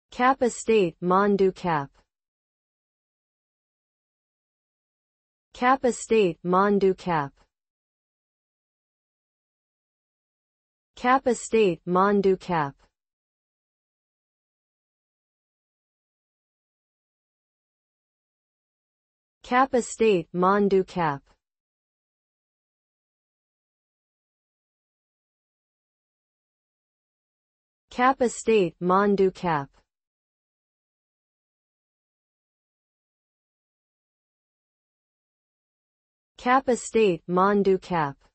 Cap Estate Mondu Cap. Cap Estate Mondu Cap. Cap Estate Mondu Cap. Cap Estate Mondu Cap. Cap Estate Mondu Cap. Cap Estate Mondu Cap.